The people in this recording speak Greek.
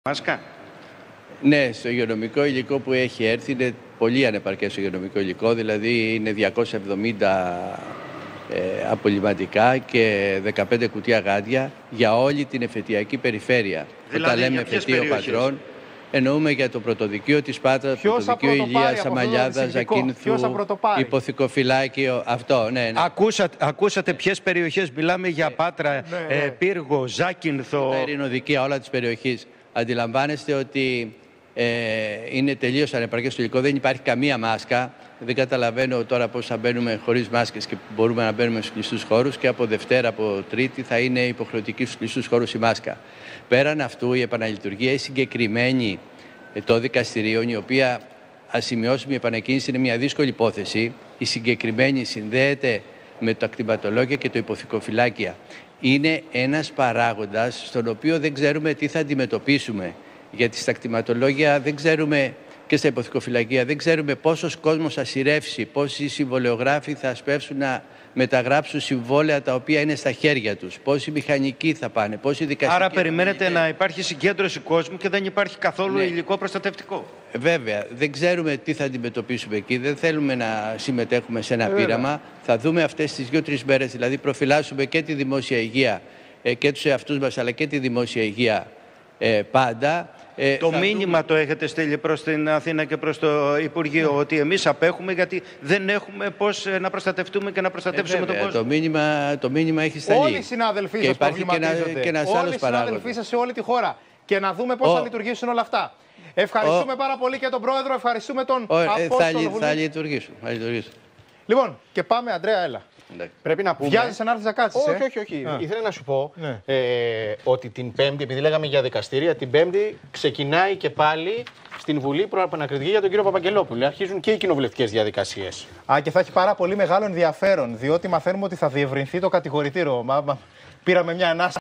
Μάσκα. Ναι, στο υγειονομικό υλικό που έχει έρθει είναι πολύ ανεπαρκές το υγειονομικό υλικό, δηλαδή είναι 270 απολυμαντικά και 15 κουτιά γάντια για όλη την εφετειακή περιφέρεια. Δηλαδή, όταν λέμε εφετείο Πατρών, εννοούμε για το πρωτοδικείο της Πάτρας, το πρωτοδικείο Ηλίας, Αμαλιάδας, Ζακίνθου, Υποθηκοφυλάκιο, αυτό, ναι. Ακούσατε ποιες περιοχές μιλάμε για Πάτρα, Πύργο, Ζάκυνθο. Τα ειρηνοδικεία όλα της περιοχής. Αντιλαμβάνεστε ότι είναι τελείως ανεπαρκές το υλικό, δεν υπάρχει καμία μάσκα. Δεν καταλαβαίνω τώρα πώς θα μπαίνουμε χωρίς μάσκες και μπορούμε να μπαίνουμε στους κλειστούς χώρους, και από Δευτέρα, από Τρίτη θα είναι υποχρεωτική στους κλειστούς χώρους η μάσκα. Πέραν αυτού, η επαναλειτουργία, η συγκεκριμένη των δικαστηρίων, η οποία ασημειώσιμη επανεκκίνηση είναι μια δύσκολη υπόθεση, η συγκεκριμένη συνδέεται με τα κτηματολόγια και το υποθηκοφυλάκια. Είναι ένας παράγοντας στον οποίο δεν ξέρουμε τι θα αντιμετωπίσουμε. Γιατί στα κτηματολόγια δεν ξέρουμε, και στα υποθηκοφυλακία δεν ξέρουμε πόσος κόσμος θα σειρεύσει, πόσοι συμβολεογράφοι θα σπεύσουν να μεταγράψουν συμβόλαια τα οποία είναι στα χέρια τους, πόσοι μηχανικοί θα πάνε, πόσοι δικαστικοί. Άρα περιμένετε να υπάρχει συγκέντρωση κόσμου και δεν υπάρχει καθόλου υλικό προστατευτικό. Βέβαια, δεν ξέρουμε τι θα αντιμετωπίσουμε εκεί, δεν θέλουμε να συμμετέχουμε σε ένα πείραμα. Θα δούμε αυτές τις 2-3 μέρες, δηλαδή προφυλάσσουμε και τη δημόσια υγεία και τους εαυτούς μας, αλλά και τη δημόσια υγεία πάντα. Το μήνυμα το έχετε στείλει προς την Αθήνα και προς το Υπουργείο, ότι εμείς απέχουμε γιατί δεν έχουμε πώς να προστατευτούμε και να προστατεύσουμε τον κόσμο. Το μήνυμα έχει σταλεί. Όλοι οι συνάδελφοί σας προβληματίζονται. Όλοι οι συνάδελφοί σας σε όλη τη χώρα. Και να δούμε πώς θα λειτουργήσουν όλα αυτά. Ευχαριστούμε πάρα πολύ και τον Πρόεδρο, ευχαριστούμε τον Απόστολο. Θα λειτουργήσουν. Λοιπόν, και πάμε, Αντρέα, έλα. Πρέπει να πούμε. Βιάζεσαι να έρθεις να κάτσεις. Όχι. Ήθελα να σου πω ότι την Πέμπτη, επειδή λέγαμε για δικαστήρια, την Πέμπτη ξεκινάει και πάλι στην Βουλή προαπανακριτική για τον κύριο Παπαγγελόπουλο. Αρχίζουν και οι κοινοβουλευτικές διαδικασίες. Και θα έχει πάρα πολύ μεγάλο ενδιαφέρον, διότι μαθαίνουμε ότι θα διευρυνθεί το κατηγορητήριο. Πήραμε μια ανάσα.